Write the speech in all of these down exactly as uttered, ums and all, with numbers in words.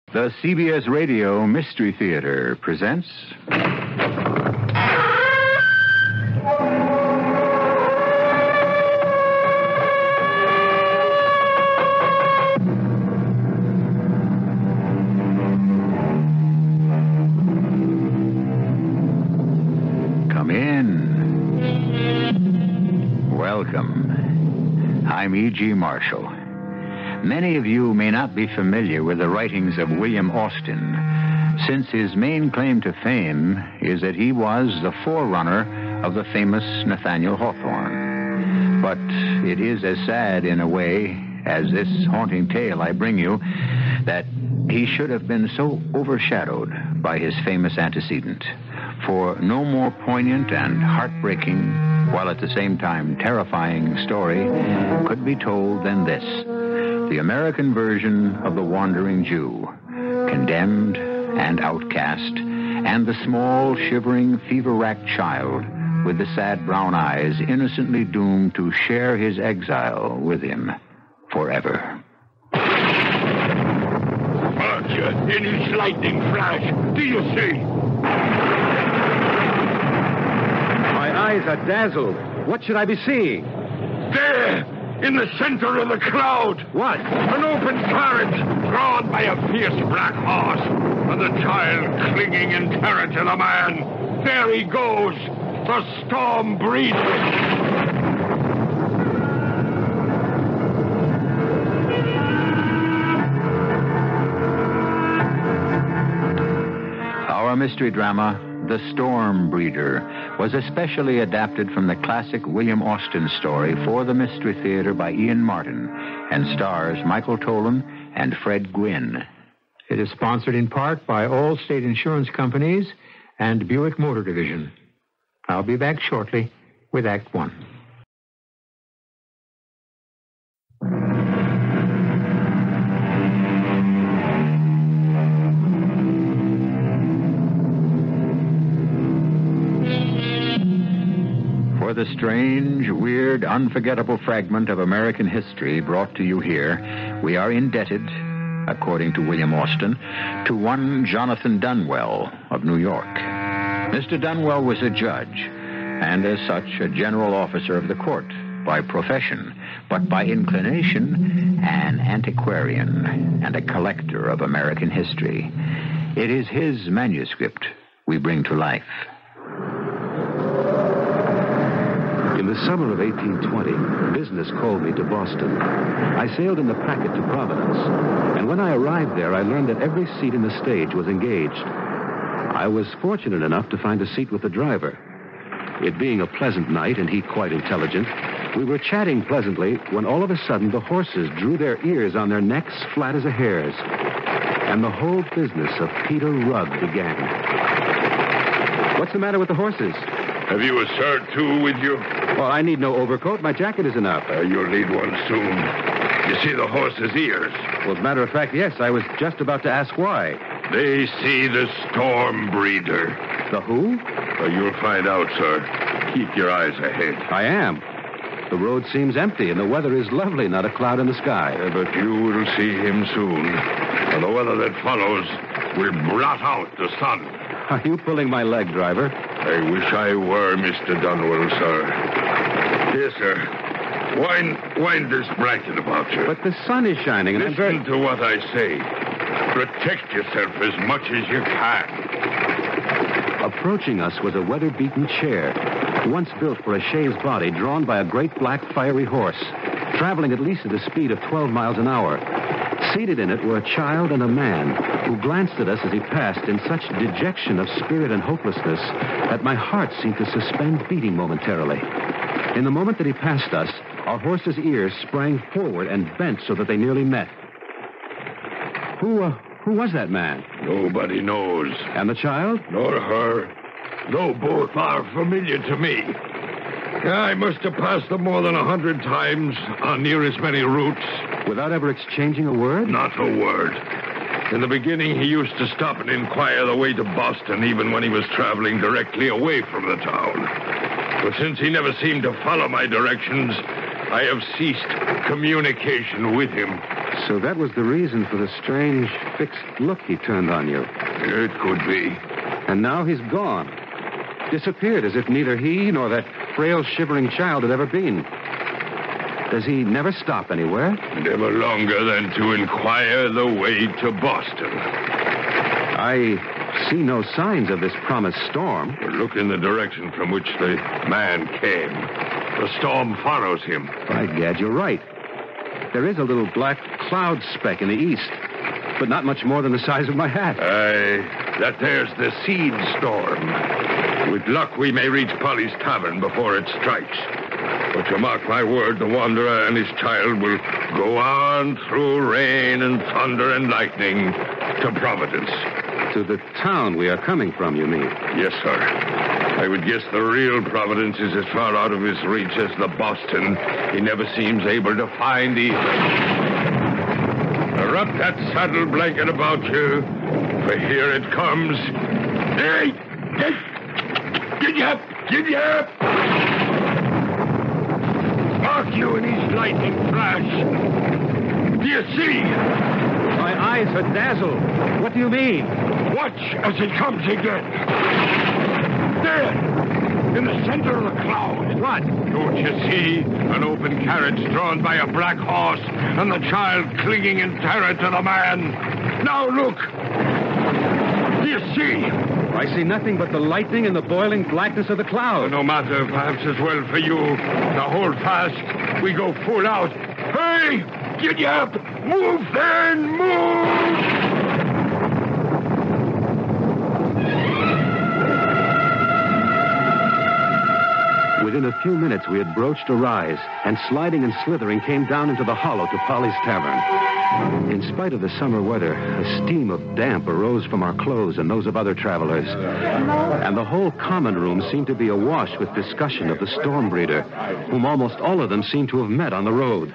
The C B S Radio Mystery Theater presents... Come in. Welcome. I'm E G. Marshall. Many of you may not be familiar with the writings of William Austin, since his main claim to fame is that he was the forerunner of the famous Nathaniel Hawthorne. But it is as sad in a way as this haunting tale I bring you that he should have been so overshadowed by his famous antecedent. For no more poignant and heartbreaking, while at the same time terrifying story could be told than this. The American version of the wandering Jew, condemned and outcast, and the small, shivering, fever-racked child with the sad brown eyes innocently doomed to share his exile with him forever. Archer, in his lightning flash, do you see? My eyes are dazzled. What should I be seeing? There! In the center of the crowd. What? An open carriage drawn by a fierce black horse. And the child clinging in terror to the man. There he goes. The storm breeder. Our mystery drama, The Storm Breeder, was especially adapted from the classic William Austin story for the Mystery Theater by Ian Martin and stars Michael Tolan and Fred Gwynne. It is sponsored in part by all state insurance companies and Buick Motor Division. I'll be back shortly with Act One. For the strange, weird, unforgettable fragment of American history brought to you here, we are indebted, according to William Austin, to one Jonathan Dunwell of New York. Mister Dunwell was a judge, and as such, a general officer of the court by profession, but by inclination, an antiquarian and a collector of American history. It is his manuscript we bring to life. In the summer of eighteen twenty, business called me to Boston. I sailed in the packet to Providence, and when I arrived there, I learned that every seat in the stage was engaged. I was fortunate enough to find a seat with the driver. It being a pleasant night and he quite intelligent, we were chatting pleasantly when all of a sudden the horses drew their ears on their necks flat as a hare's, and the whole business of Peter Rugg began. What's the matter with the horses? Have you a shirt, too, with you? Well, I need no overcoat. My jacket is enough. Uh, you'll need one soon. You see the horse's ears? Well, as a matter of fact, yes. I was just about to ask why. They see the storm breeder. The who? Uh, you'll find out, sir. Keep your eyes ahead. I am. The road seems empty, and the weather is lovely, not a cloud in the sky. Uh, but you will see him soon. And the weather that follows will blot out the sun. Are you pulling my leg, driver? I wish I were, Mister Dunwell, sir. Here, sir. Wind, wind this blanket about you. But the sun is shining, and Listen I'm very... to what I say. Protect yourself as much as you can. Approaching us was a weather-beaten chair, once built for a chaise body drawn by a great black fiery horse, traveling at least at a speed of twelve miles an hour. Seated in it were a child and a man who glanced at us as he passed in such dejection of spirit and hopelessness that my heart seemed to suspend beating momentarily. In the moment that he passed us, our horse's ears sprang forward and bent so that they nearly met. Who, uh, who was that man? Nobody knows. And the child? Nor her. Though both are familiar to me. I must have passed them more than a hundred times on near as many routes. Without ever exchanging a word? Not a word. In the beginning, he used to stop and inquire the way to Boston, even when he was traveling directly away from the town. But since he never seemed to follow my directions, I have ceased communication with him So that was the reason for the strange, fixed look he turned on you. It could be. And now he's gone. Disappeared as if neither he nor that frail, shivering child had ever been. Does he never stop anywhere? Never longer than to inquire the way to Boston. I see no signs of this promised storm. Well, look in the direction from which the man came. The storm follows him. By gad, you're right. There is a little black cloud speck in the east, but not much more than the size of my hat. Aye, that there's the seed storm. With luck, we may reach Polly's Tavern before it strikes. But to mark my word, the wanderer and his child will go on through rain and thunder and lightning to Providence. To the town we are coming from, you mean? Yes, sir. I would guess the real Providence is as far out of his reach as the Boston he never seems able to find either. Wrap that saddle blanket about you, for here it comes. Hey! Get, get up! Get up! Mark you in his lightning flash. Do you see? My eyes are dazzled. What do you mean? Watch as he comes again. There, in the center of the cloud. What? Don't you see? An open carriage drawn by a black horse and the child clinging in terror to the man. Now look. Do you see? I see nothing but the lightning and the boiling blackness of the cloud. No matter, perhaps as well for you. Now hold fast. We go full out. Hey! Get up! Move then! Move! Within a few minutes, we had broached a rise, and sliding and slithering came down into the hollow to Polly's Tavern. In spite of the summer weather, a steam of damp arose from our clothes and those of other travelers. And the whole common room seemed to be awash with discussion of the storm breeder, whom almost all of them seemed to have met on the road.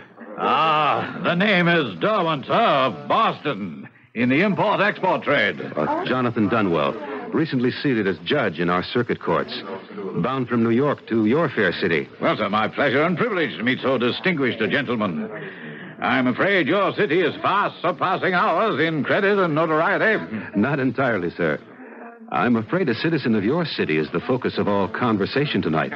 Ah, the name is Darwin, sir, of Boston, in the import-export trade. Uh, Jonathan Dunwell, recently seated as judge in our circuit courts, bound from New York to your fair city. Well, sir, my pleasure and privilege to meet so distinguished a gentleman. I'm afraid your city is fast surpassing ours in credit and notoriety. Not entirely, sir. I'm afraid a citizen of your city is the focus of all conversation tonight.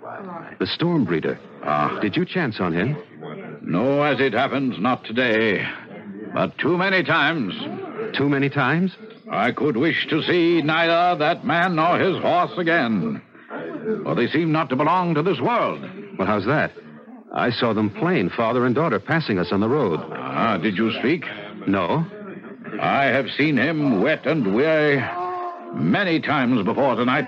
The storm breeder. Ah. Did you chance on him? No, as it happens, not today. But too many times. Too many times? I could wish to see neither that man nor his horse again. For they seem not to belong to this world. Well, how's that? I saw them plain, father and daughter, passing us on the road. Ah, did you speak? No. I have seen him wet and weary many times before tonight.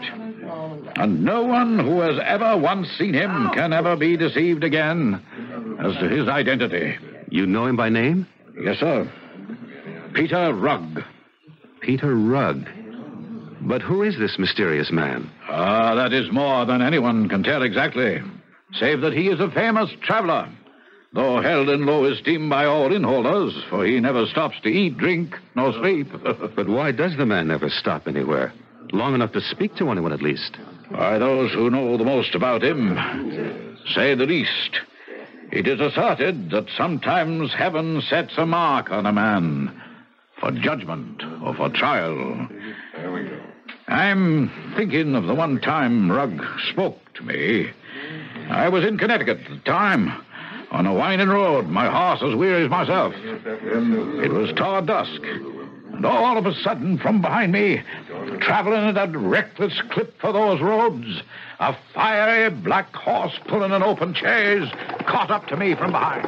And no one who has ever once seen him can ever be deceived again as to his identity. You know him by name? Yes, sir. Peter Rugg. Peter Rugg. But who is this mysterious man? Ah, that is more than anyone can tell exactly, save that he is a famous traveler, though held in low esteem by all innholders, for he never stops to eat, drink, nor sleep. But why does the man never stop anywhere? Long enough to speak to anyone, at least. Why, those who know the most about him say the least. It is asserted that sometimes heaven sets a mark on a man for judgment or for trial. I'm thinking of the one time Rugg spoke to me. I was in Connecticut at the time, on a winding road, my horse as weary as myself. It was toward dusk, and all of a sudden, from behind me, traveling at a reckless clip for those roads, a fiery black horse pulling an open chaise caught up to me from behind.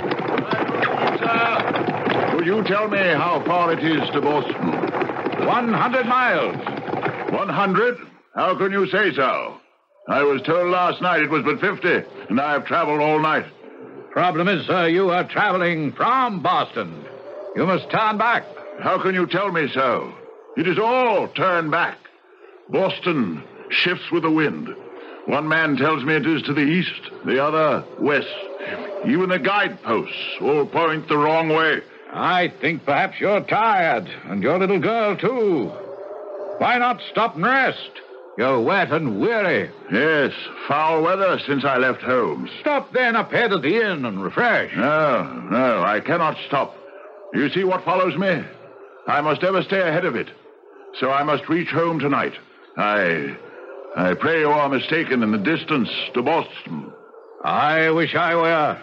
Sir, could you tell me how far it is to Boston? One hundred miles. One hundred? How can you say so? I was told last night it was but fifty, and I have traveled all night. Problem is, sir, you are traveling from Boston. You must turn back. How can you tell me so? It is all turn back. Boston shifts with the wind. One man tells me it is to the east, the other west. Even the guideposts all point the wrong way. I think perhaps you're tired, and your little girl, too. Why not stop and rest? You're wet and weary. Yes, foul weather since I left home. Stop then up ahead at the inn and refresh. No, no, I cannot stop. You see what follows me? I must ever stay ahead of it. So I must reach home tonight. I... I pray you are mistaken in the distance to Boston. I wish I were.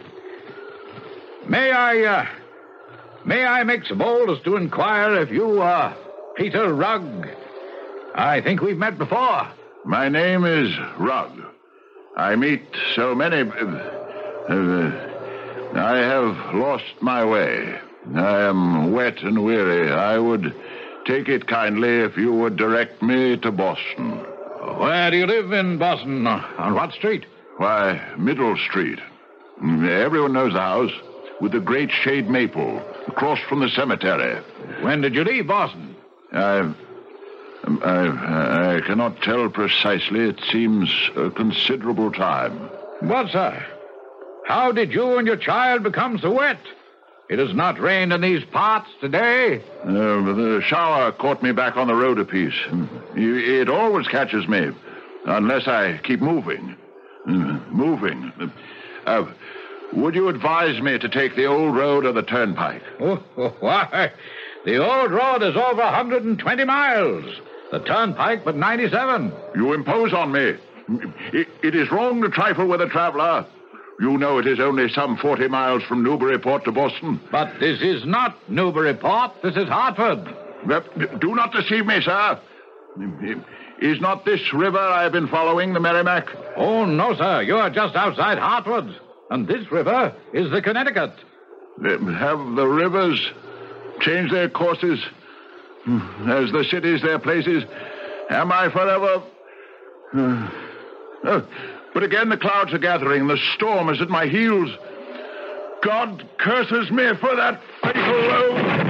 May I, uh... May I make so bold as to inquire if you are Peter Rugg? I think we've met before. My name is Rugg. I meet so many... Uh, I have lost my way. I am wet and weary. I would take it kindly if you would direct me to Boston. Where do you live in Boston? On what street? Why, Middle Street. Everyone knows the house, with the great shade maple, across from the cemetery. When did you leave Boston? I... I, I cannot tell precisely. It seems a considerable time. What, sir? How did you and your child become so wet? It has not rained in these parts today. Uh, the shower caught me back on the road a piece. It always catches me, unless I keep moving. Moving. Uh, would you advise me to take the old road or the turnpike? Oh, why? The old road is over one hundred twenty miles. The turnpike but ninety-seven. You impose on me. It, it is wrong to trifle with a traveler. You know it is only some forty miles from Newburyport to Boston. But this is not Newburyport. This is Hartford. Do not deceive me, sir. Is not this river I have been following the Merrimack? Oh, no, sir. You are just outside Hartford. And this river is the Connecticut. Have the rivers changed their courses as the cities their places? Am I forever... Uh, uh, but again the clouds are gathering. The storm is at my heels. God curses me for that fatal road.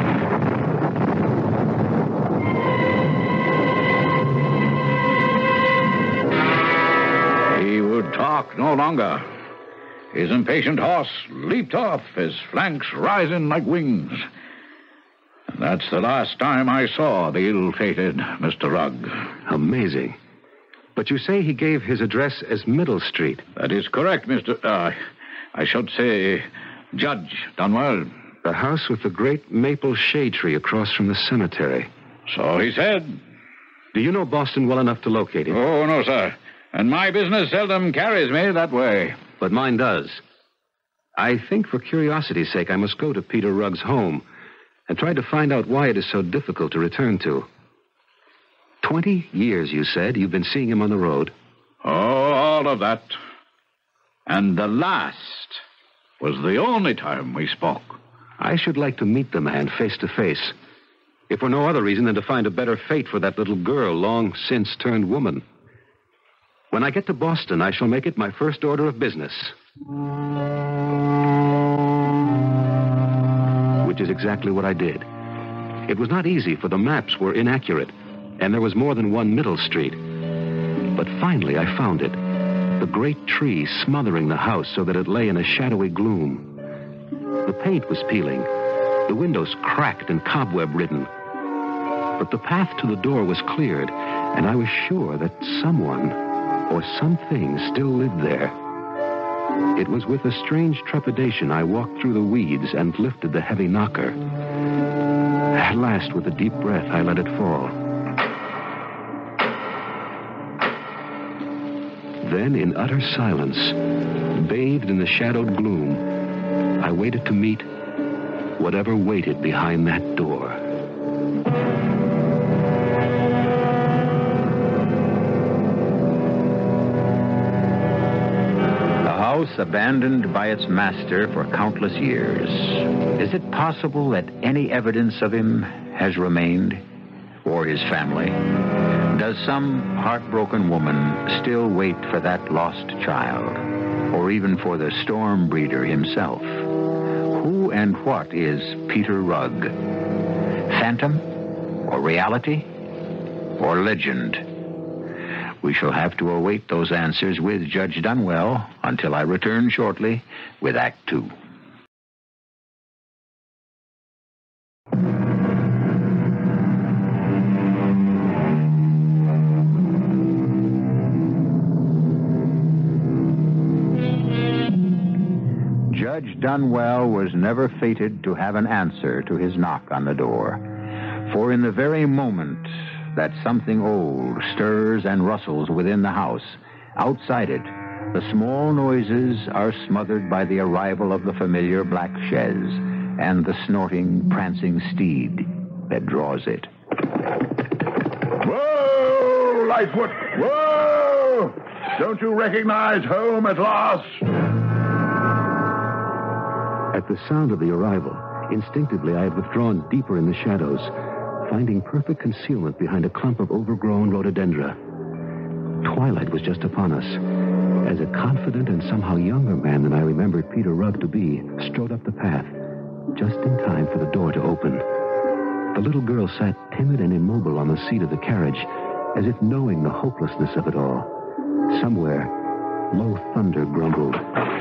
He would talk no longer. His impatient horse leaped off, his flanks rising like wings. And that's the last time I saw the ill-fated Mister Rugg. Amazing. But you say he gave his address as Middle Street. That is correct, Mister Uh, I should say Judge Dunwell. The house with the great maple shade tree across from the cemetery. So he said. Do you know Boston well enough to locate him? Oh, no, sir. And my business seldom carries me that way. But mine does. I think for curiosity's sake I must go to Peter Rugg's home and try to find out why it is so difficult to return to. Twenty years, you said, you've been seeing him on the road. Oh, all of that. And the last was the only time we spoke. I should like to meet the man face to face, if for no other reason than to find a better fate for that little girl long since turned woman. When I get to Boston, I shall make it my first order of business. Which is exactly what I did. It was not easy, for the maps were inaccurate, and there was more than one Middle Street. But finally I found it. The great tree smothering the house so that it lay in a shadowy gloom. The paint was peeling. The windows cracked and cobweb-ridden. But the path to the door was cleared, and I was sure that someone or something still lived there. It was with a strange trepidation I walked through the weeds and lifted the heavy knocker. At last, with a deep breath, I let it fall. Then, in utter silence, bathed in the shadowed gloom, I waited to meet whatever waited behind that door. House abandoned by its master for countless years. Is it possible that any evidence of him has remained, or his family? Does some heartbroken woman still wait for that lost child, or even for the storm breeder himself? Who and what is Peter Rugg? Phantom, or reality, or legend? We shall have to await those answers with Judge Dunwell until I return shortly with Act Two. Judge Dunwell was never fated to have an answer to his knock on the door. For in the very moment that something old stirs and rustles within the house, outside it, the small noises are smothered by the arrival of the familiar black chaise and the snorting, prancing steed that draws it. Whoa, Lightfoot! Whoa! Don't you recognize home at last? At the sound of the arrival, instinctively I had withdrawn deeper in the shadows, finding perfect concealment behind a clump of overgrown rhododendra. Twilight was just upon us, as a confident and somehow younger man than I remembered Peter Rugg to be strode up the path, just in time for the door to open. The little girl sat timid and immobile on the seat of the carriage, as if knowing the hopelessness of it all. Somewhere, low thunder grumbled.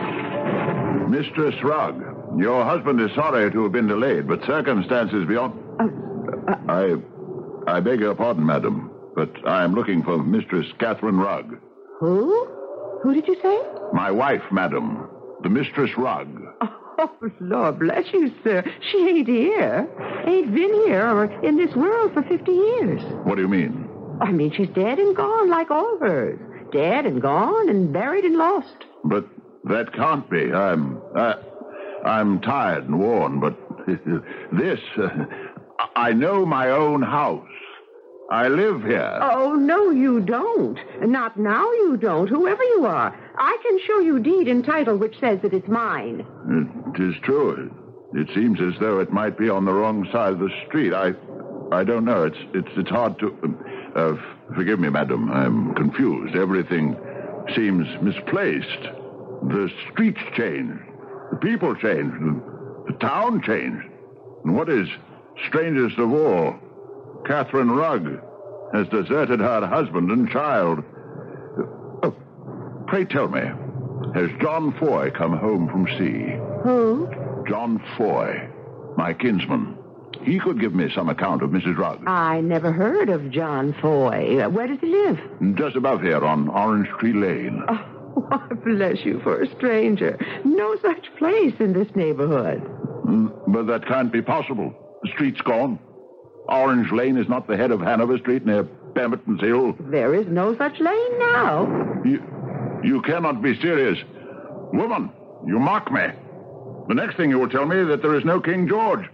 Mistress Rugg, your husband is sorry to have been delayed, but circumstances beyond... Uh, uh, I... I beg your pardon, madam, but I am looking for Mistress Catherine Rugg. Who? Who did you say? My wife, madam. The Mistress Rugg. Oh, Lord bless you, sir. She ain't here. Ain't been here or in this world for fifty years. What do you mean? I mean, she's dead and gone like all hers. Dead and gone and buried and lost. But that can't be. I'm... I, I'm tired and worn, but this... Uh, I know my own house. I live here. Oh, no, you don't. Not now you don't, whoever you are. I can show you deed and title which says that it's mine. It is true. It seems as though it might be on the wrong side of the street. I I don't know. It's it's it's hard to... Uh, forgive me, madam. I'm confused. Everything seems misplaced. The streets changed. The people changed. The town changed. And what is strangest of all, Catherine Rugg has deserted her husband and child. Oh, pray tell me, has John Foy come home from sea? Who? John Foy, my kinsman. He could give me some account of Missus Rugg. I never heard of John Foy. Where does he live? Just above here on Orange Tree Lane. Oh, why, bless you for a stranger. No such place in this neighborhood. Mm, but that can't be possible. The street's gone. Orange Lane is not the head of Hanover Street near Pemberton's Hill. There is no such lane now. You, you cannot be serious. Woman, you mock me. The next thing you will tell me is that there is no King George.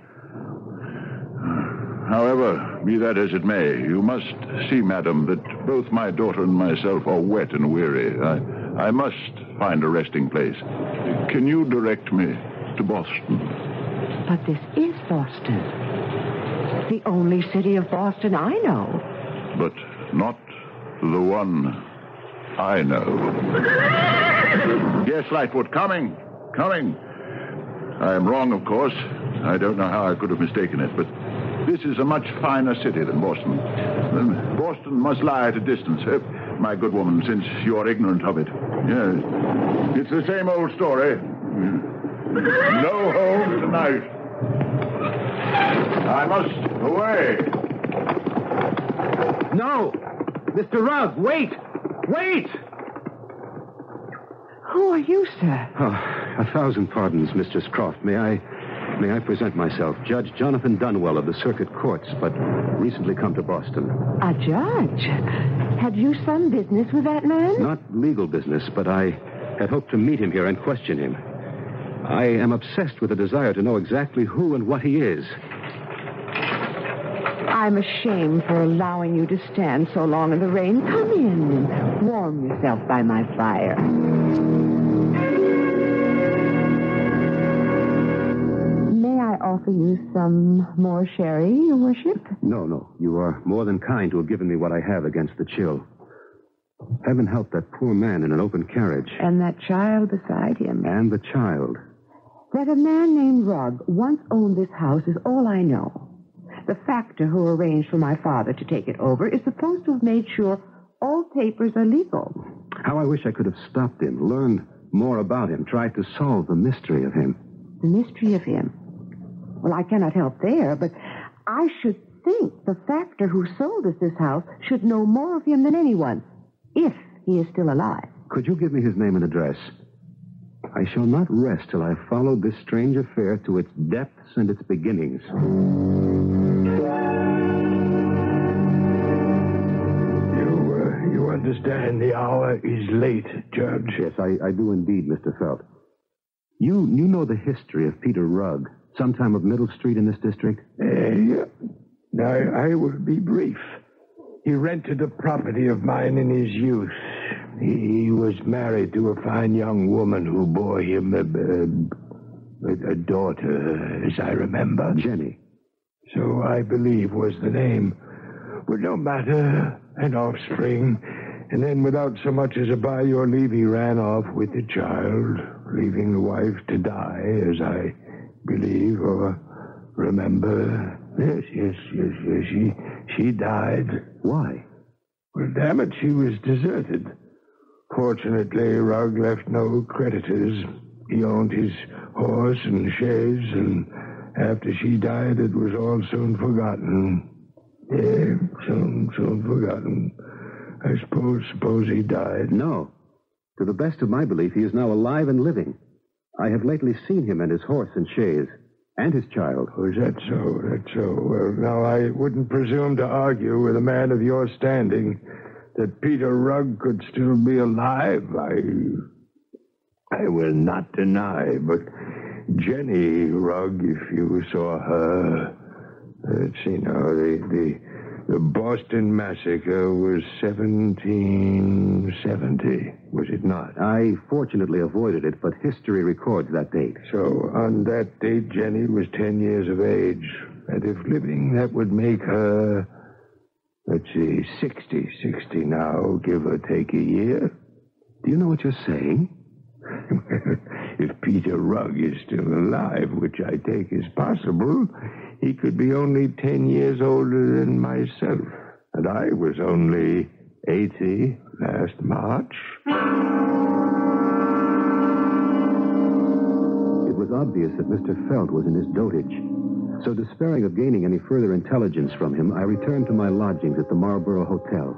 However, be that as it may, you must see, madam, that both my daughter and myself are wet and weary. I, I must find a resting place. Can you direct me to Boston? But this is Boston. The only city of Boston I know. But not the one I know. Yes, Lightfoot, coming, coming. I am wrong, of course. I don't know how I could have mistaken it, but this is a much finer city than Boston. Boston must lie at a distance. Uh, my good woman, since you are ignorant of it. Yes. It's the same old story. No home tonight. I must away. No! Mister Rugg, wait! Wait! Who are you, sir? Oh, a thousand pardons, Mistress Croft. May I... May I present myself? Judge Jonathan Dunwell of the Circuit Courts, but recently come to Boston. A judge? Have you some business with that man? Not legal business, but I had hoped to meet him here and question him. I am obsessed with a desire to know exactly who and what he is. I'm ashamed for allowing you to stand so long in the rain. Come in and warm yourself by my fire. Offer you some more sherry, Your Worship? No, no. You are more than kind to have given me what I have against the chill. Heaven help that poor man in an open carriage. And that child beside him. And the child. That a man named Rugg once owned this house is all I know. The factor who arranged for my father to take it over is supposed to have made sure all papers are legal. How I wish I could have stopped him, learned more about him, tried to solve the mystery of him. The mystery of him? Well, I cannot help there, but I should think the factor who sold us this house should know more of him than anyone, if he is still alive. Could you give me his name and address? I shall not rest till I have followed this strange affair to its depths and its beginnings. You, uh, you understand the hour is late, Judge? Yes, I, I do indeed, Mister Felt. You, you know the history of Peter Rugg, sometime of Middle Street in this district? Uh, yeah. I, I will be brief. He rented a property of mine in his youth. He was married to a fine young woman who bore him a, a, a daughter, as I remember. Jenny. So I believe was the name. But no matter, an offspring. And then without so much as a by your leave, he ran off with the child, leaving the wife to die, as I believe or remember. Yes, yes, yes, yes. She, she died. Why? Well, damn it, she was deserted. Fortunately, Rugg left no creditors. He owned his horse and chaise, and after she died, it was all soon forgotten. Yeah, soon, soon forgotten. I suppose, suppose he died. No. To the best of my belief, he is now alive and living. I have lately seen him and his horse and chaise, and his child. Oh, is that so? That's so. Well, now, I wouldn't presume to argue with a man of your standing that Peter Rugg could still be alive. I, I will not deny, but Jenny Rugg, if you saw her, let's see now, the, the, the Boston Massacre was seventeen seventy, was it not? I fortunately avoided it, but history records that date. So on that date, Jenny was ten years of age, and if living, that would make her... Let's see, sixty. sixty now, give or take a year. Do you know what you're saying? If Peter Rugg is still alive, which I take as possible, he could be only ten years older than myself. And I was only eighty last March. It was obvious that Mister Felt was in his dotage. So, despairing of gaining any further intelligence from him, I returned to my lodgings at the Marlborough Hotel.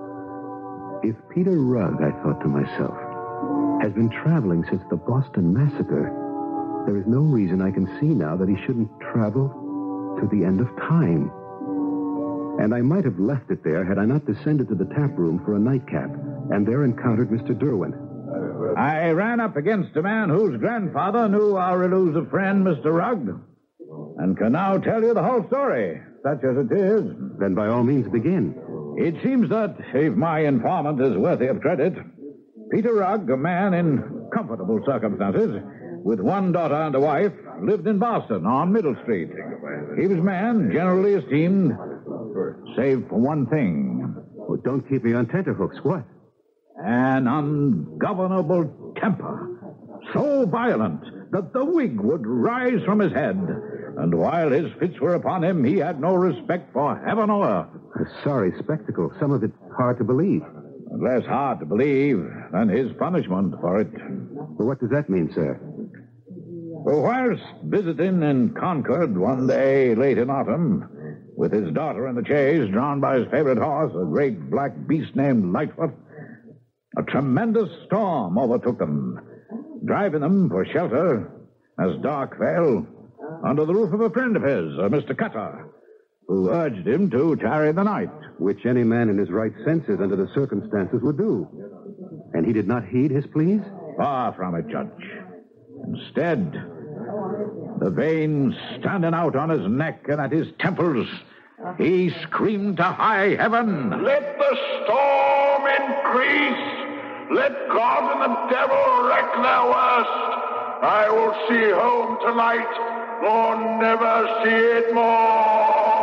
If Peter Rugg, I thought to myself, has been traveling since the Boston Massacre, there is no reason I can see now that he shouldn't travel to the end of time. And I might have left it there had I not descended to the tap room for a nightcap, and there encountered Mister Derwent. I ran up against a man whose grandfather knew our elusive friend, Mister Rugg, and can now tell you the whole story, such as it is. Then by all means begin. It seems that, if my informant is worthy of credit, Peter Rugg, a man in comfortable circumstances, with one daughter and a wife, lived in Boston on Middle Street. He was a man generally esteemed, save for one thing. Oh, don't keep me on tenterhooks. What? An ungovernable temper, so violent that the wig would rise from his head, and while his fits were upon him, he had no respect for heaven or earth. A sorry spectacle. Some of it hard to believe. Less hard to believe than his punishment for it. Well, what does that mean, sir? Well, whilst visiting in Concord one day late in autumn, with his daughter in the chaise, drawn by his favorite horse, a great black beast named Nightfall, a tremendous storm overtook them, driving them for shelter as dark fell under the roof of a friend of his, uh, Mister Cutter, who urged him to tarry the night. Which any man in his right senses under the circumstances would do. And he did not heed his pleas? Far from it, Judge. Instead, the veins standing out on his neck and at his temples, he screamed to high heaven. Let the storm increase. Let God and the devil wreak their worst. I will see home tonight, nor never see it more.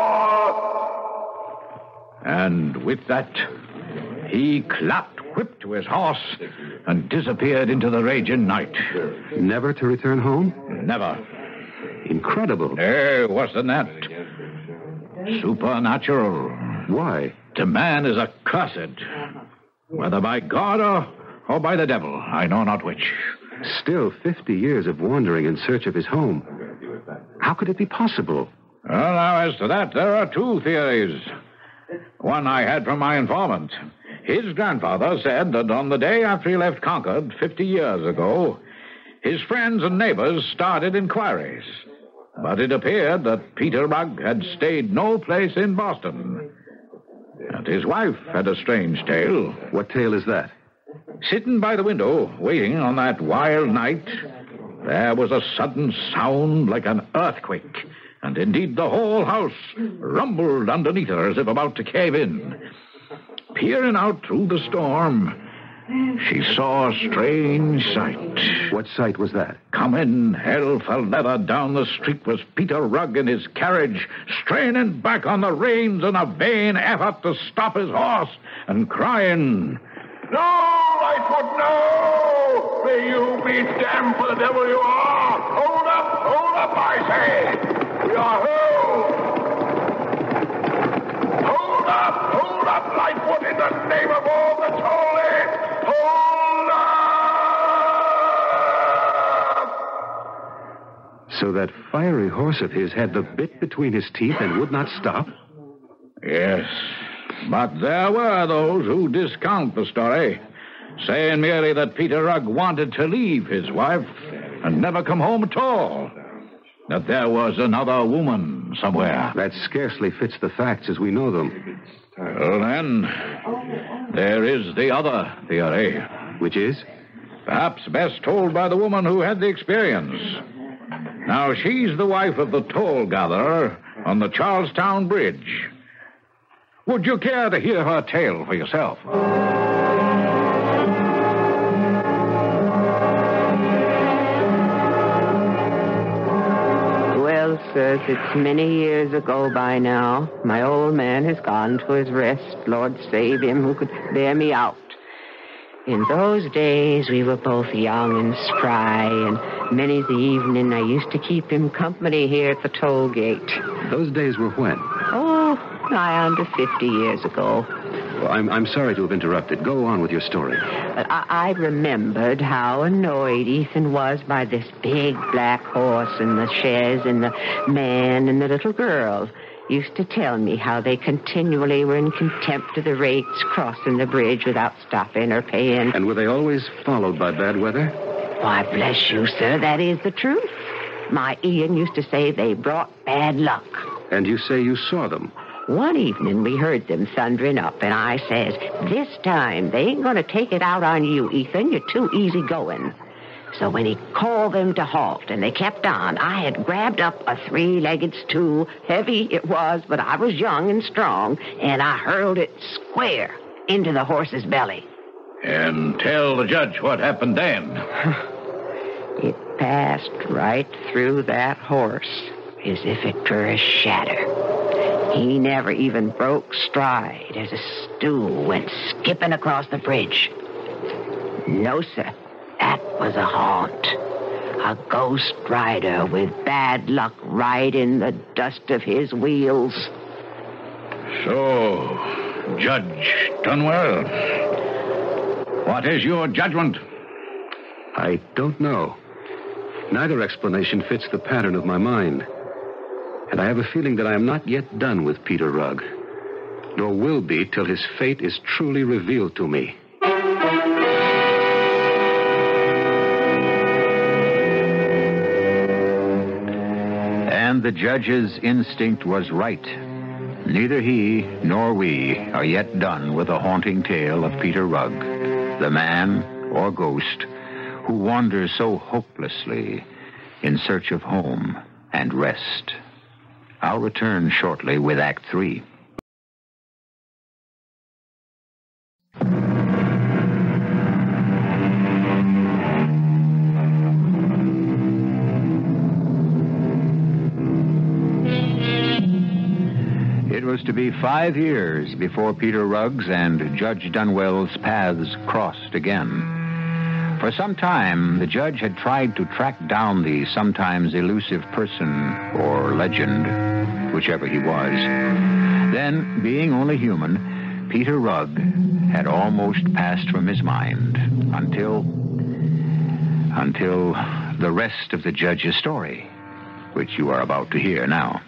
And with that, he clapped whip to his horse and disappeared into the raging night. Never to return home? Never. Incredible. Eh, worse than that. Supernatural. Why? The man is accursed. Whether by God or, or by the devil, I know not which. Still, fifty years of wandering in search of his home. How could it be possible? Well, now, as to that, there are two theories. One I had from my informant. His grandfather said that on the day after he left Concord, fifty years ago, his friends and neighbors started inquiries. But it appeared that Peter Rugg had stayed no place in Boston. And his wife had a strange tale. What tale is that? Sitting by the window, waiting on that wild night, there was a sudden sound like an earthquake. And indeed the whole house rumbled underneath her as if about to cave in. Peering out through the storm, she saw a strange sight. What sight was that? Coming hell for leather down the street was Peter Rugg in his carriage, straining back on the reins in a vain effort to stop his horse, and crying, "No, Lightfoot, no! May you be damned for the devil you are! Hold up, hold up, I say! We are held! Hold up, hold up, Lightfoot, in the name of all that's holy! Hold up!" So that fiery horse of his had the bit between his teeth and would not stop? Yes, but there were those who discount the story, saying merely that Peter Rugg wanted to leave his wife and never come home at all. That there was another woman somewhere. That scarcely fits the facts as we know them. Well, then, there is the other theory. Which is? Perhaps best told by the woman who had the experience. Now, she's the wife of the toll gatherer on the Charlestown Bridge. Would you care to hear her tale for yourself? Well, sirs, it's many years ago by now. My old man has gone to his rest. Lord save him who could bear me out. In those days, we were both young and spry, and many's the evening I used to keep him company here at the toll gate. Those days were when? Oh, nigh under fifty years ago. Well, I'm, I'm sorry to have interrupted. Go on with your story. But I, I remembered how annoyed Ethan was by this big black horse and the chaise and the man and the little girl. Used to tell me how they continually were in contempt of the rates crossing the bridge without stopping or paying. And were they always followed by bad weather? Why, bless you, sir, that is the truth. My Ian used to say they brought bad luck. And you say you saw them? One evening we heard them thundering up, and I says, this time they ain't going to take it out on you, Ethan. You're too easy going. So when he called them to halt and they kept on, I had grabbed up a three-legged stool. Heavy it was, but I was young and strong, and I hurled it square into the horse's belly. And tell the judge what happened then. It passed right through that horse as if it were a shadow. He never even broke stride as a stool went skipping across the bridge. No, sir. That was a haunt. A ghost rider with bad luck right in the dust of his wheels. So, Judge Dunwell, what is your judgment? I don't know. Neither explanation fits the pattern of my mind. And I have a feeling that I am not yet done with Peter Rugg, nor will be till his fate is truly revealed to me. And the judge's instinct was right. Neither he nor we are yet done with the haunting tale of Peter Rugg, the man or ghost who wanders so hopelessly in search of home and rest. I'll return shortly with Act Three. It was to be five years before Peter Rugg's and Judge Dunwell's paths crossed again. For some time, the judge had tried to track down the sometimes elusive person or legend, whichever he was. Then, being only human, Peter Rugg had almost passed from his mind until... until the rest of the judge's story, which you are about to hear now.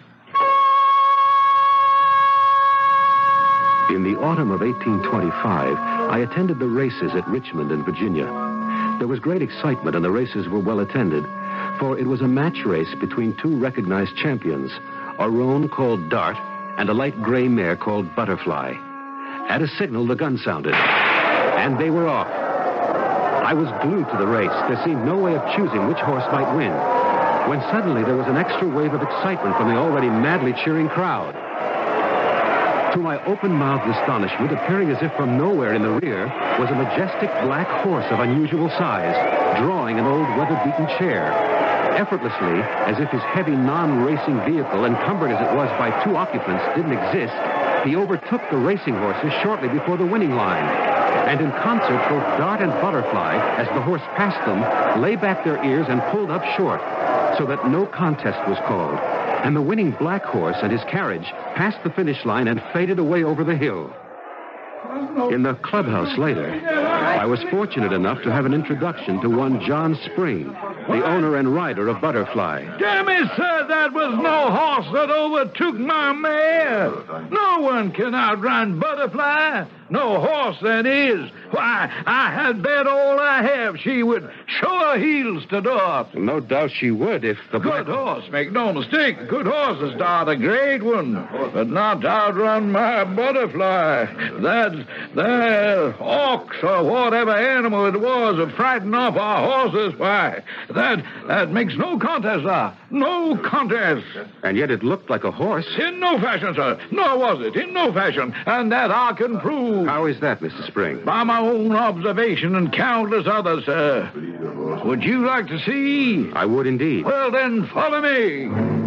In the autumn of eighteen twenty-five, I attended the races at Richmond in Virginia. There was great excitement, and the races were well attended, for it was a match race between two recognized champions, a roan called Dart and a light gray mare called Butterfly. At a signal, the gun sounded, and they were off. I was glued to the race. There seemed no way of choosing which horse might win, when suddenly there was an extra wave of excitement from the already madly cheering crowd. To my open-mouthed astonishment, appearing as if from nowhere in the rear, was a majestic black horse of unusual size, drawing an old weather-beaten chair. Effortlessly, as if his heavy non-racing vehicle, encumbered as it was by two occupants, didn't exist, he overtook the racing horses shortly before the winning line. And in concert, both Dart and Butterfly, as the horse passed them, lay back their ears and pulled up short, so that no contest was called. And the winning black horse and his carriage passed the finish line and faded away over the hill. In the clubhouse later, I was fortunate enough to have an introduction to one John Spring, the owner and rider of Butterfly. Damn it, sir, that was no horse that overtook my mare. No one can outrun Butterfly. No horse, that is. Why, I had bet all I have she would show her heels to Dart. No doubt she would if the Good black... horse, make no mistake. A good horse is Dart, a great one. But not to outrun my Butterfly. That, that ox or whatever animal it was of frightened off our horses. Why, that, that makes no contest, sir. No contest. And yet it looked like a horse. In no fashion, sir. Nor was it. In no fashion. And that I can prove. How is that, Mister Spring? By my own observation and countless others, sir. Would you like to see? I would indeed. Well, then, follow me.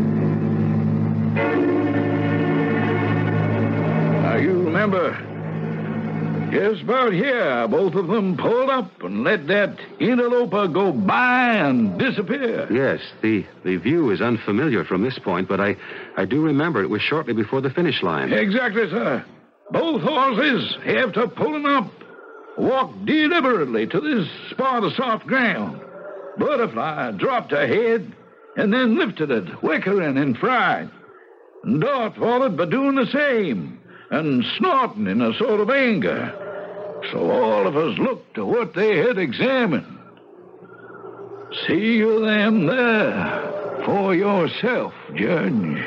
Now, you remember, just about here, both of them pulled up and let that interloper go by and disappear. Yes, the, the view is unfamiliar from this point, but I, I do remember it was shortly before the finish line. Exactly, sir. Both horses, after pulling up, walked deliberately to this spot of soft ground. Butterfly dropped her head and then lifted it, whickering in fright. And Dart followed by doing the same and snorting in a sort of anger. So all of us looked to what they had examined. See you then there for yourself, Judge.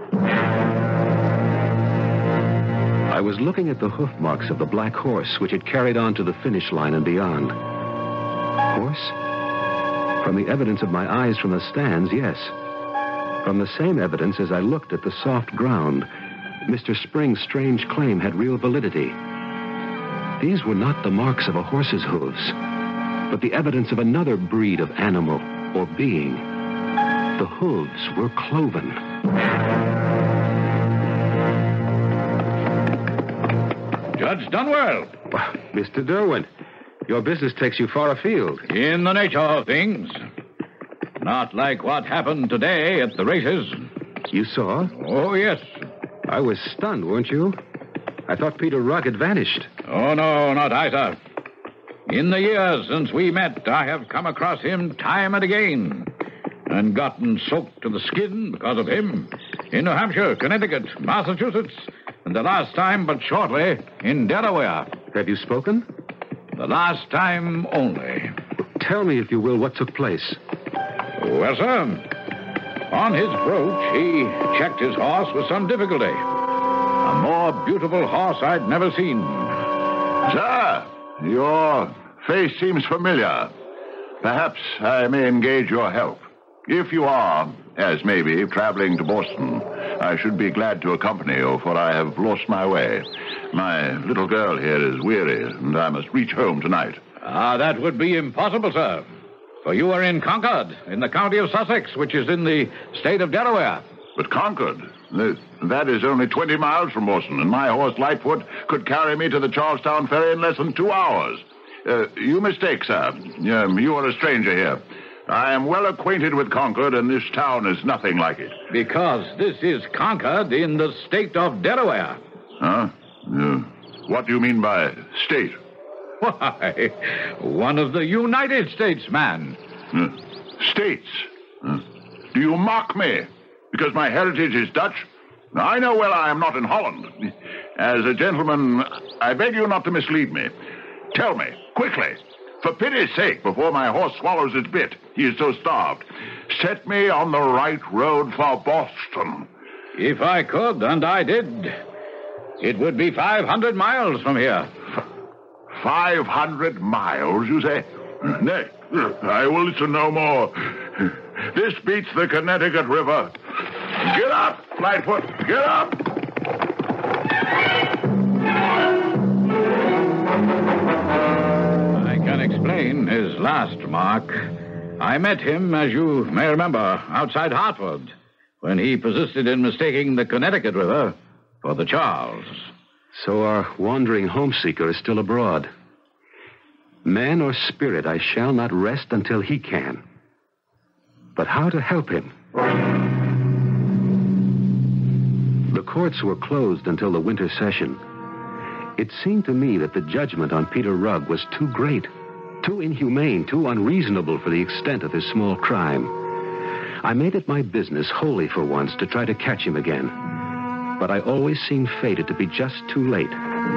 I was looking at the hoof marks of the black horse, which had carried on to the finish line and beyond. Horse? From the evidence of my eyes from the stands, yes. From the same evidence as I looked at the soft ground, Mister Spring's strange claim had real validity. These were not the marks of a horse's hooves, but the evidence of another breed of animal or being. The hooves were cloven. Judge Dunwell. Mister Derwin, your business takes you far afield. In the nature of things. Not like what happened today at the races. You saw? Oh, yes. I was stunned, weren't you? I thought Peter Rugg had vanished. Oh, no, not I, sir. In the years since we met, I have come across him time and again and gotten soaked to the skin because of him in New Hampshire, Connecticut, Massachusetts, and the last time but shortly in Delaware. Have you spoken? The last time only. Tell me, if you will, what took place. Well, sir, on his approach, he checked his horse with some difficulty. A more beautiful horse I'd never seen. Sir, your face seems familiar. Perhaps I may engage your help. If you are, as maybe, traveling to Boston, I should be glad to accompany you, for I have lost my way. My little girl here is weary, and I must reach home tonight. Ah, that would be impossible, sir. For you are in Concord, in the county of Sussex, which is in the state of Delaware. But Concord? That is only twenty miles from Boston, and my horse Lightfoot could carry me to the Charlestown ferry in less than two hours. Uh, you mistake, sir. Um, you are a stranger here. I am well acquainted with Concord, and this town is nothing like it. Because this is Concord in the state of Delaware. Huh? Uh, what do you mean by state? Why, one of the United States, man. Uh, states? Uh, do you mock me? Because my heritage is Dutch? I know well I am not in Holland. As a gentleman, I beg you not to mislead me. Tell me, quickly, For pity's sake, before my horse swallows its bit, he is so starved, set me on the right road for Boston. If I could, and I did, it would be five hundred miles from here. Five hundred miles, you say? Nay, I will listen no more. This beats the Connecticut River. Get up, Lightfoot, get up! I can explain his last remark. I met him, as you may remember, outside Hartford, when he persisted in mistaking the Connecticut River for the Charles. So our wandering homeseeker is still abroad. Man or spirit, I shall not rest until he can. But how to help him? The courts were closed until the winter session. It seemed to me that the judgment on Peter Rugg was too great, too inhumane, too unreasonable for the extent of his small crime. I made it my business, wholly for once, to try to catch him again. But I always seemed fated to be just too late.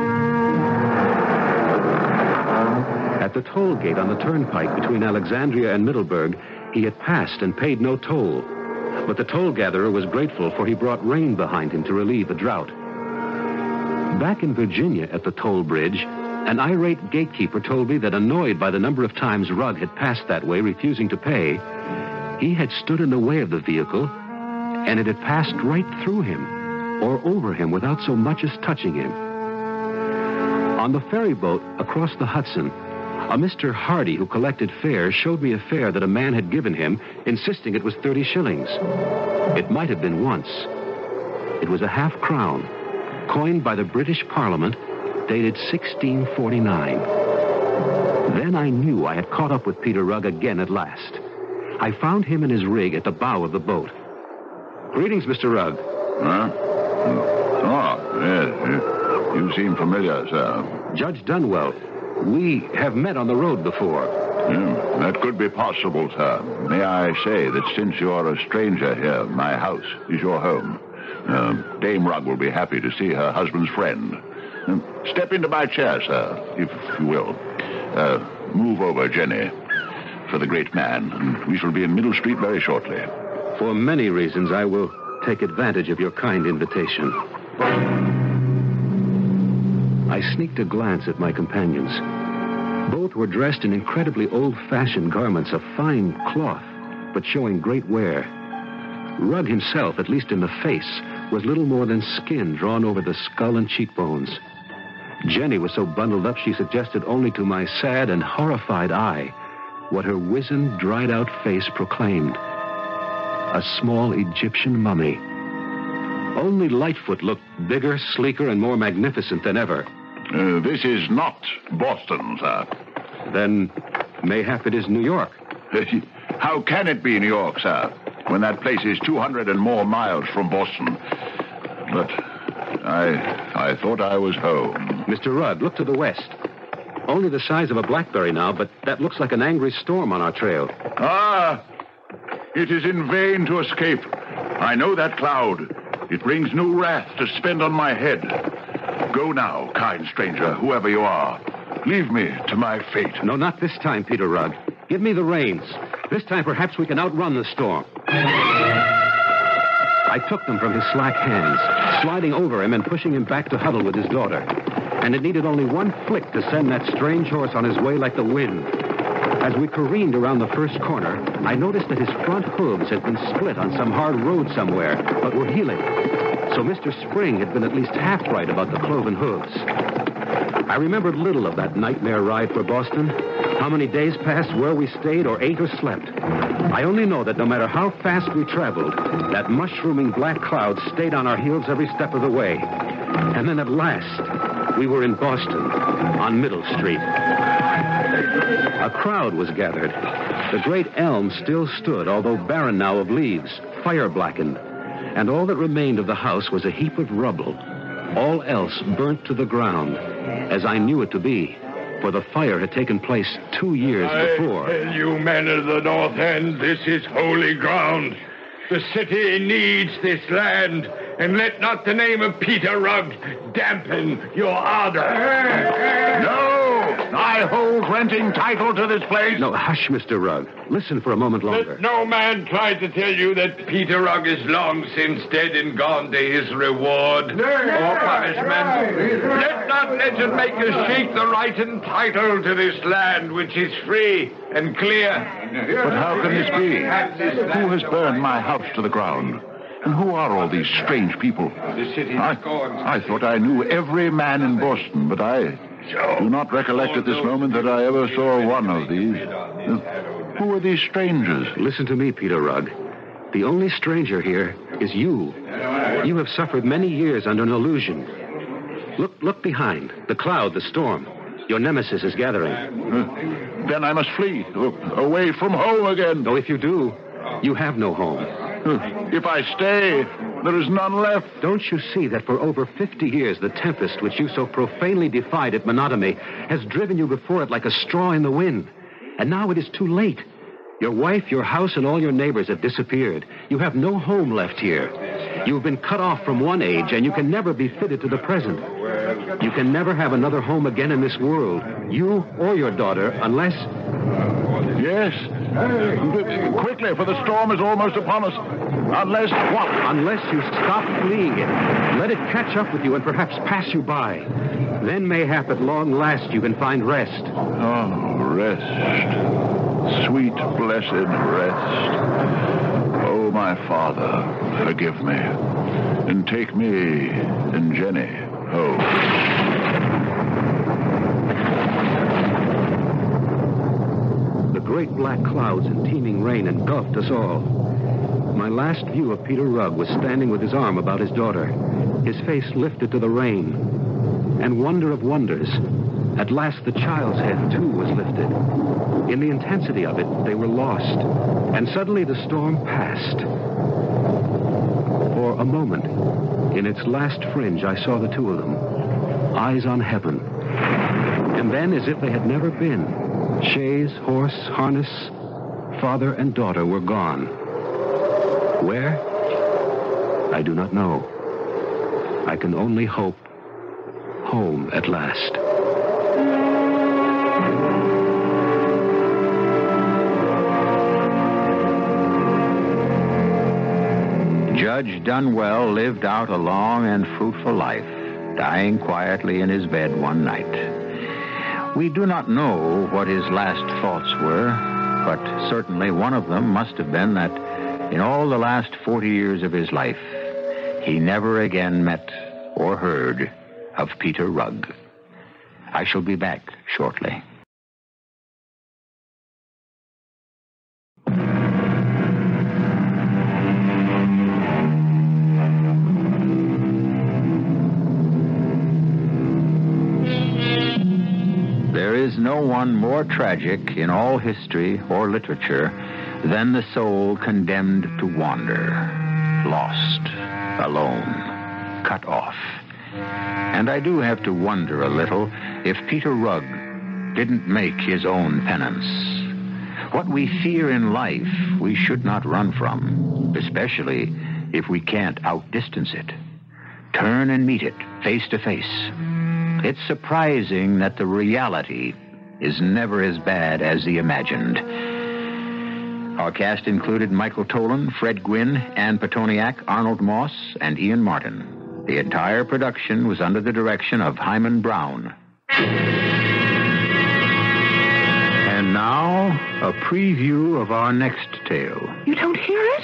At the toll gate on the turnpike between Alexandria and Middleburg, he had passed and paid no toll. But the toll gatherer was grateful, for he brought rain behind him to relieve the drought. Back in Virginia at the toll bridge, an irate gatekeeper told me that, annoyed by the number of times Rugg had passed that way refusing to pay, he had stood in the way of the vehicle, and it had passed right through him or over him without so much as touching him. On the ferry boat across the Hudson, a Mister Hardy who collected fares showed me a fare that a man had given him, insisting it was thirty shillings. It might have been once. It was a half crown, coined by the British Parliament, dated sixteen forty-nine. Then I knew I had caught up with Peter Rugg again at last. I found him in his rig at the bow of the boat. Greetings, Mister Rugg. Huh? Oh, yes. You seem familiar, sir. Judge Dunwell. We have met on the road before. Yeah, that could be possible, sir. May I say that since you are a stranger here, my house is your home. Uh, Dame Rugg will be happy to see her husband's friend. Uh, step into my chair, sir, if you will. Uh, move over, Jenny, for the great man, and we shall be in Middle Street very shortly. For many reasons, I will take advantage of your kind invitation. I sneaked a glance at my companions. Both were dressed in incredibly old-fashioned garments of fine cloth, but showing great wear. Rugg himself, at least in the face, was little more than skin drawn over the skull and cheekbones. Jenny was so bundled up she suggested only to my sad and horrified eye what her wizened, dried-out face proclaimed: a small Egyptian mummy. Only Lightfoot looked bigger, sleeker, and more magnificent than ever. Uh, this is not Boston, sir. Then mayhap it is New York. How can it be New York, sir, when that place is two hundred and more miles from Boston? But I I thought I was home. Mister Rugg, look to the west. Only the size of a blackberry now, but that looks like an angry storm on our trail. Ah! It is in vain to escape. I know that cloud. It brings new wrath to spend on my head. Go now, kind stranger, whoever you are. Leave me to my fate. No, not this time, Peter Rugg. Give me the reins. This time, perhaps we can outrun the storm. I took them from his slack hands, sliding over him and pushing him back to huddle with his daughter. And it needed only one flick to send that strange horse on his way like the wind. As we careened around the first corner, I noticed that his front hooves had been split on some hard road somewhere, but were healing. So Mister Spring had been at least half right about the cloven hooves. I remembered little of that nightmare ride for Boston, how many days passed, where we stayed, or ate or slept. I only know that no matter how fast we traveled, that mushrooming black cloud stayed on our heels every step of the way. And then at last, we were in Boston, on Middle Street. A crowd was gathered. The great elm still stood, although barren now of leaves, fire-blackened. And all that remained of the house was a heap of rubble. All else burnt to the ground, as I knew it to be, for the fire had taken place two years before. I tell you, men of the North End, this is holy ground. The city needs this land, and let not the name of Peter Rugg dampen your ardor. No! I hold renting title to this place. No, hush, Mister Rugg. Listen for a moment longer. Let no man try to tell you that Peter Rugg is long since dead and gone to his reward or punishment. Let not legend make you shake the right and title to this land, which is free and clear. But how can this be? Who has burned my house to the ground? And who are all these strange people? The city I, is gone. I thought I knew every man in Boston, but I do not recollect at this moment that I ever saw one of these. Uh, who are these strangers? Listen to me, Peter Rugg. The only stranger here is you. You have suffered many years under an illusion. Look, look behind. The cloud, the storm. Your nemesis is gathering. Uh, then I must flee, uh, away from home again. Though if you do, you have no home. If I stay, there is none left. Don't you see that for over fifty years, the tempest which you so profanely defied at Monotony has driven you before it like a straw in the wind? And now it is too late. Your wife, your house, and all your neighbors have disappeared. You have no home left here. You've been cut off from one age, and you can never be fitted to the present. You can never have another home again in this world, you or your daughter, unless... Yes. Quickly, for the storm is almost upon us. Unless what? Unless you stop fleeing it. Let it catch up with you and perhaps pass you by. Then mayhap at long last you can find rest. Oh, rest. Sweet, blessed rest. Oh, my Father, forgive me. And take me and Jenny home. Great black clouds and teeming rain engulfed us all. My last view of Peter Rugg was standing with his arm about his daughter, his face lifted to the rain. And wonder of wonders, at last the child's head, too, was lifted. In the intensity of it, they were lost. And suddenly the storm passed. For a moment, in its last fringe, I saw the two of them, eyes on heaven. And then, as if they had never been, chaise, horse, harness, father and daughter were gone. Where? I do not know. I can only hope home at last. Judge Dunwell lived out a long and fruitful life, dying quietly in his bed one night. We do not know what his last thoughts were, but certainly one of them must have been that in all the last forty years of his life, he never again met or heard of Peter Rugg. I shall be back shortly. There is no one more tragic in all history or literature than the soul condemned to wander, lost, alone, cut off. And I do have to wonder a little if Peter Rugg didn't make his own penance. What we fear in life, we should not run from, especially if we can't outdistance it. Turn and meet it face to face. It's surprising that the reality is never as bad as the imagined. Our cast included Michael Tolan, Fred Gwynne, Ann Petoniak, Arnold Moss, and Ian Martin. The entire production was under the direction of Hyman Brown. And now, a preview of our next tale. You don't hear it?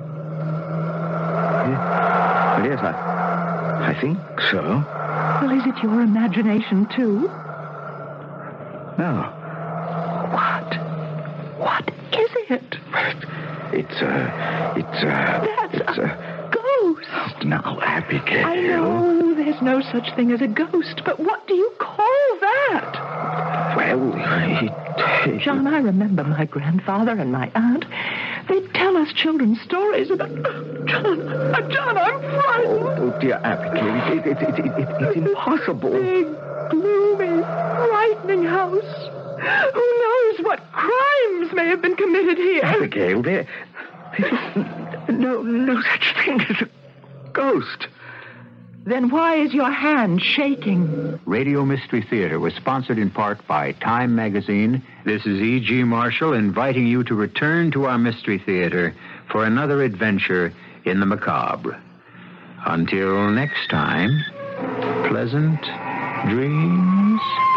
Yes, I, I think so. Well, is it your imagination, too? No. What? What is it? It's a... It's a... That's it's a, a ghost. No, Abigail. I know there's no such thing as a ghost, but what do you call that? Well, it... it John, I remember my grandfather and my aunt. They'd tell us children's stories about... John, uh, John, I'm frightened. Oh, dear Abigail, it, it, it, it, it, it's impossible. Big, gloomy, frightening house. Who knows what crimes may have been committed here? Abigail, there, there is no, no such thing as a ghost. Then why is your hand shaking? Radio Mystery Theater was sponsored in part by Time Magazine. This is E G. Marshall inviting you to return to our Mystery Theater for another adventure in the macabre. Until next time, pleasant dreams.